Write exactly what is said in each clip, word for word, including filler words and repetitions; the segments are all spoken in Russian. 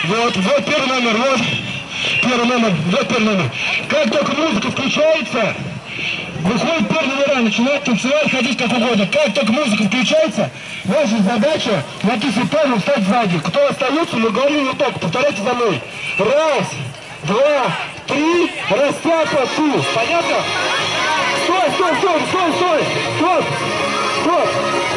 Вот, вот первый номер, вот. Первый номер, вот первый номер. Как только музыка включается, выходит первый номера, начинает танцевать, ходить как угодно. Как только музыка включается, ваша задача написать пару, встать сзади. Кто остается, мы говорим вот так, повторяйте за мной. Раз, два, три, растяпа, ту. Понятно? Стой, стой, стой, стой, стой, стоп, стоп.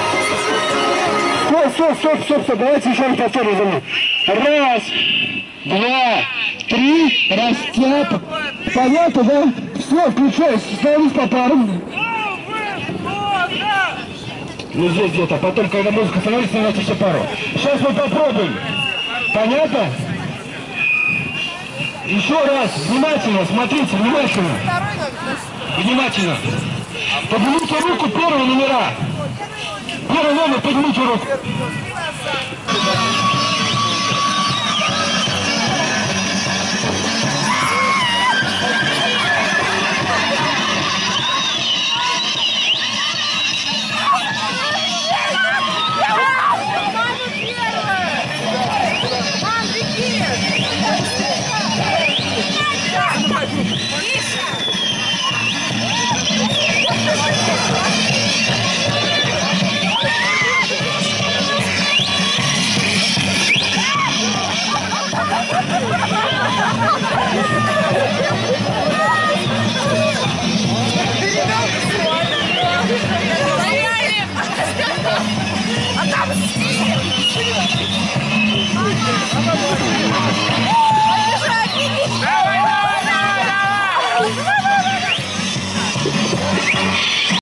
Стой, стой, стоп, стоп, стоп, давайте еще раз повторим за мной. Раз, два, три, растяпа. Понятно, да? Все, включайся, становись по парам. Ну здесь где-то, потом, когда музыка становится, становится все пару. Сейчас мы попробуем. Понятно? Еще раз, внимательно, смотрите, внимательно. Внимательно. Поднимите руку, первые номера. Первый номер, поднимите руку.